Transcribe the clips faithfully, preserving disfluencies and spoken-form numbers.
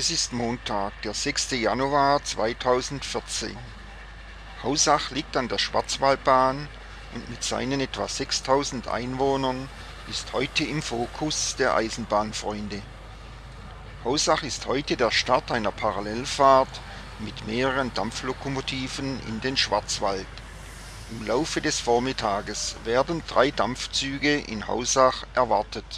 Es ist Montag, der sechste Januar zweitausendvierzehn. Hausach liegt an der Schwarzwaldbahn und mit seinen etwa sechstausend Einwohnern ist heute im Fokus der Eisenbahnfreunde. Hausach ist heute der Start einer Parallelfahrt mit mehreren Dampflokomotiven in den Schwarzwald. Im Laufe des Vormittages werden drei Dampfzüge in Hausach erwartet.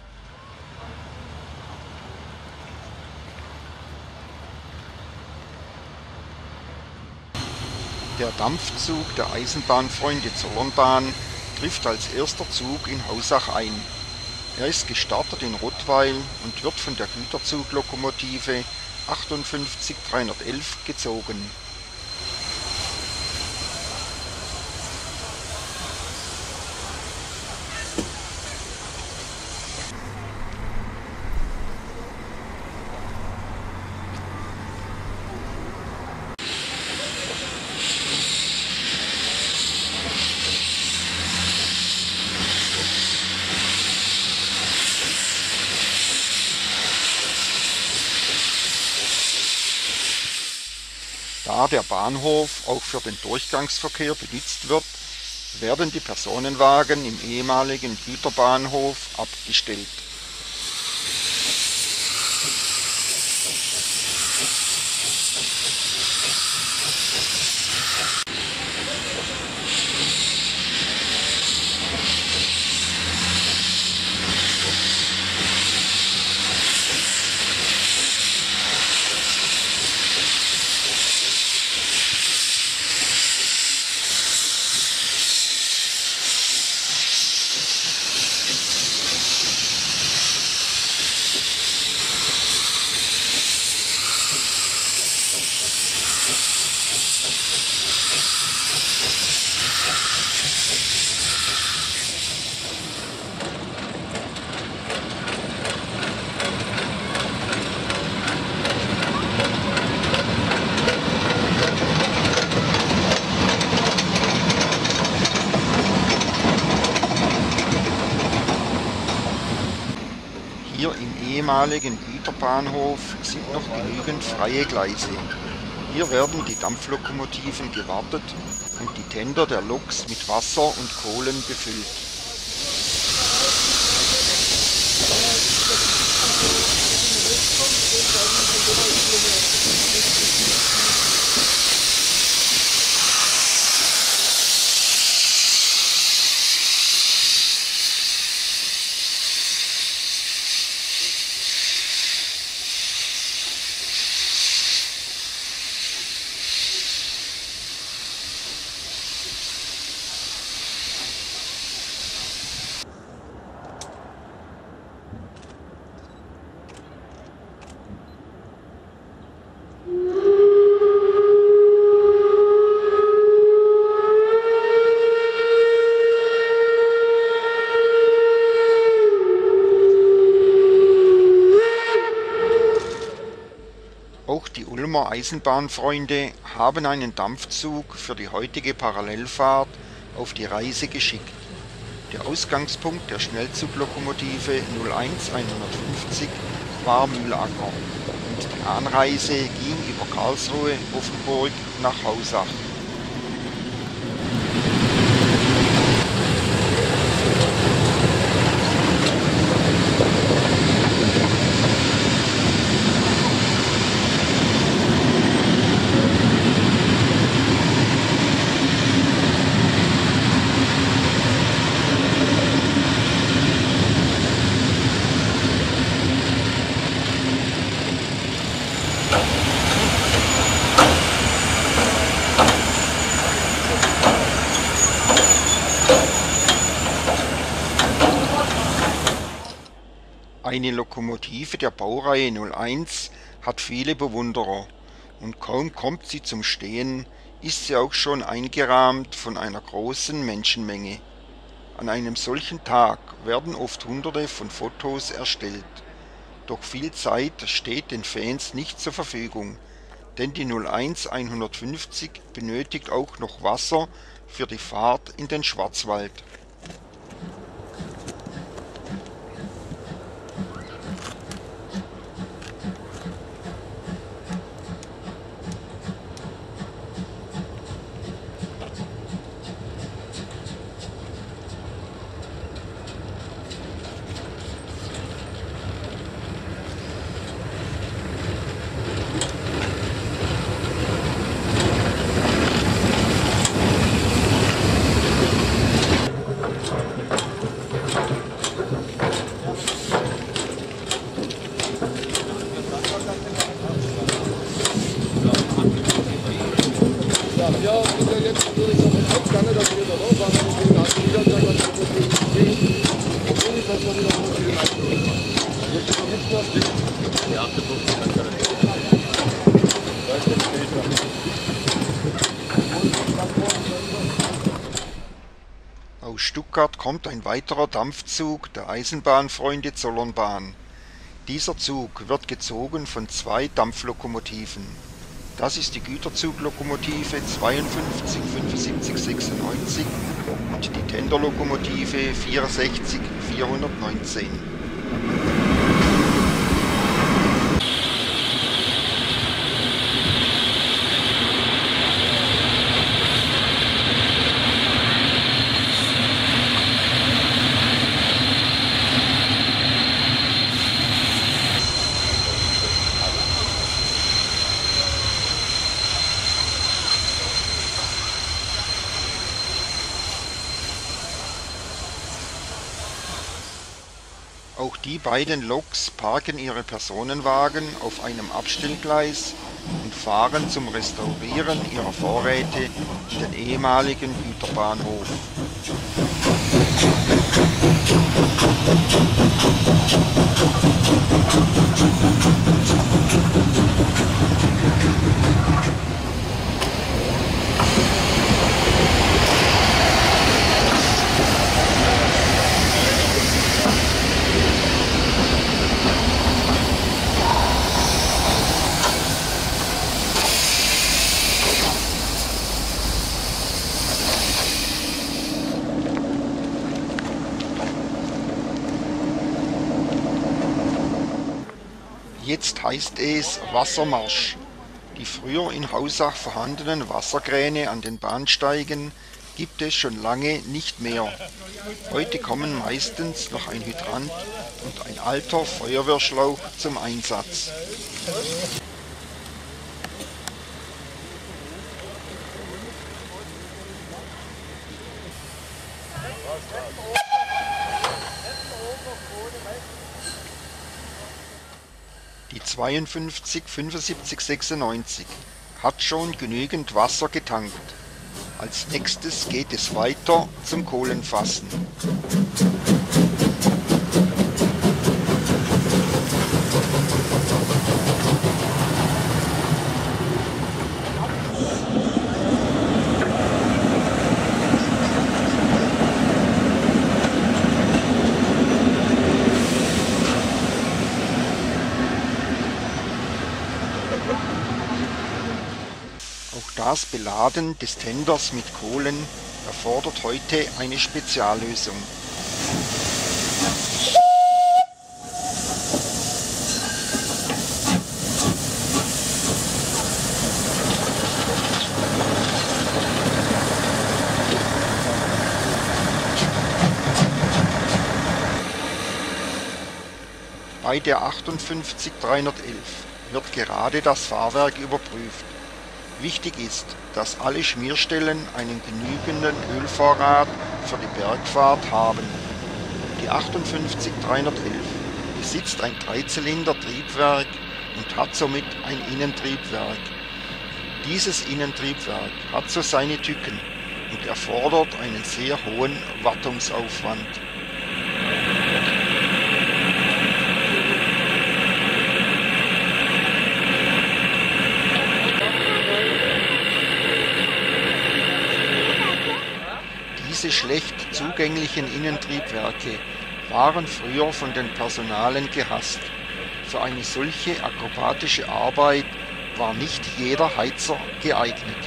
Der Dampfzug der Eisenbahnfreunde Zollernbahn trifft als erster Zug in Hausach ein. Er ist gestartet in Rottweil und wird von der Güterzuglokomotive achtundfünfzig dreihundertelf gezogen. Da der Bahnhof auch für den Durchgangsverkehr benutzt wird, werden die Personenwagen im ehemaligen Güterbahnhof abgestellt. Hier im ehemaligen Güterbahnhof sind noch genügend freie Gleise. Hier werden die Dampflokomotiven gewartet und die Tender der Loks mit Wasser und Kohlen befüllt. Auch die Ulmer Eisenbahnfreunde haben einen Dampfzug für die heutige Parallelfahrt auf die Reise geschickt. Der Ausgangspunkt der Schnellzuglokomotive null eins hundertfünfzig war Mühlacker und die Anreise ging über Karlsruhe, Offenburg nach Hausach. Eine Lokomotive der Baureihe null eins hat viele Bewunderer und kaum kommt sie zum Stehen, ist sie auch schon eingerahmt von einer großen Menschenmenge. An einem solchen Tag werden oft Hunderte von Fotos erstellt. Doch viel Zeit steht den Fans nicht zur Verfügung, denn die null eins hundertfünfzig benötigt auch noch Wasser für die Fahrt in den Schwarzwald. Ja, und ja, jetzt natürlich noch ein Hauptgange, dass wir da raus haben, wenn wir den wieder dann das sehen. Obwohl ich das noch wieder so viel Leistung mache. Jetzt ist noch nichts mehr stehen. Die achtundfünfzig kann ich nicht. Da ist der später. Aus Stuttgart kommt ein weiterer Dampfzug der Eisenbahnfreunde Zollernbahn. Dieser Zug wird gezogen von zwei Dampflokomotiven. Das ist die Güterzuglokomotive zweiundfünfzig fünfundsiebzig sechsundneunzig und die Tenderlokomotive vierundsechzig vierhundertneunzehn. Auch die beiden Loks parken ihre Personenwagen auf einem Abstellgleis und fahren zum Restaurieren ihrer Vorräte in den ehemaligen Güterbahnhof. Jetzt heißt es Wassermarsch. Die früher in Hausach vorhandenen Wasserkräne an den Bahnsteigen gibt es schon lange nicht mehr. Heute kommen meistens noch ein Hydrant und ein alter Feuerwehrschlauch zum Einsatz. Die zweiundfünfzig fünfundsiebzig sechsundneunzig hat schon genügend Wasser getankt. Als nächstes geht es weiter zum Kohlenfassen. Das Beladen des Tenders mit Kohlen erfordert heute eine Speziallösung. Bei der achtundfünfzig dreihundertelf wird gerade das Fahrwerk überprüft. Wichtig ist, dass alle Schmierstellen einen genügenden Ölvorrat für die Bergfahrt haben. Die achtundfünfzig dreihundertelf besitzt ein Dreizylinder-Triebwerk und hat somit ein Innentriebwerk. Dieses Innentriebwerk hat so seine Tücken und erfordert einen sehr hohen Wartungsaufwand. Diese schlecht zugänglichen Innentriebwerke waren früher von den Personalen gehasst. Für eine solche akrobatische Arbeit war nicht jeder Heizer geeignet.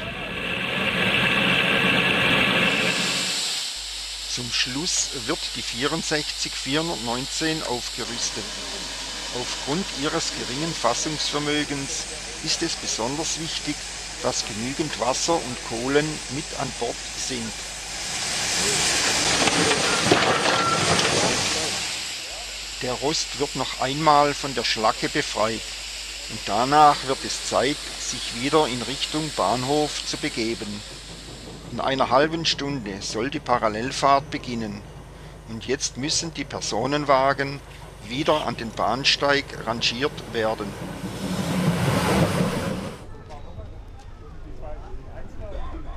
Zum Schluss wird die vierundsechzig vierhundertneunzehn aufgerüstet. Aufgrund ihres geringen Fassungsvermögens ist es besonders wichtig, dass genügend Wasser und Kohlen mit an Bord sind. Der Rost wird noch einmal von der Schlacke befreit und danach wird es Zeit, sich wieder in Richtung Bahnhof zu begeben. In einer halben Stunde soll die Parallelfahrt beginnen und jetzt müssen die Personenwagen wieder an den Bahnsteig rangiert werden.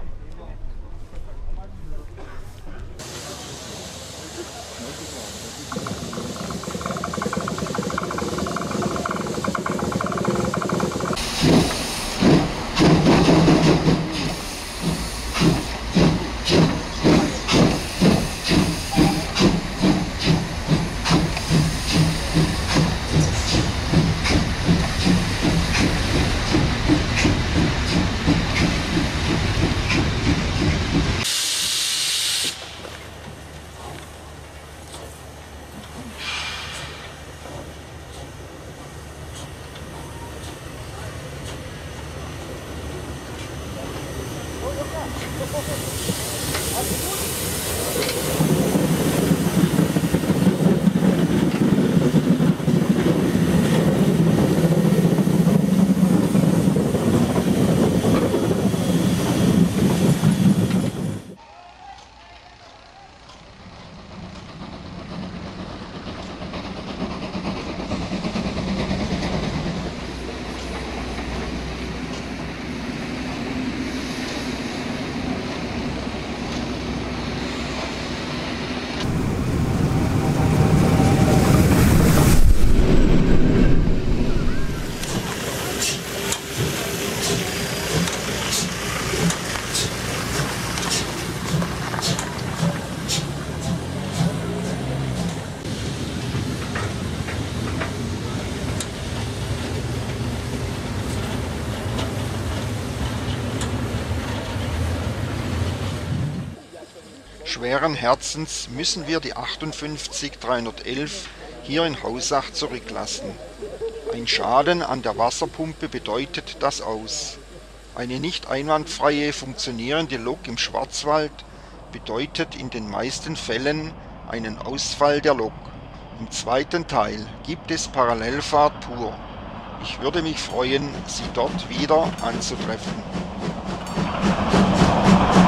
Schweren Herzens müssen wir die achtundfünfzig dreihundertelf hier in Hausach zurücklassen. Ein Schaden an der Wasserpumpe bedeutet das aus. Eine nicht einwandfreie funktionierende Lok im Schwarzwald bedeutet in den meisten Fällen einen Ausfall der Lok. Im zweiten Teil gibt es Parallelfahrt pur. Ich würde mich freuen, Sie dort wieder anzutreffen.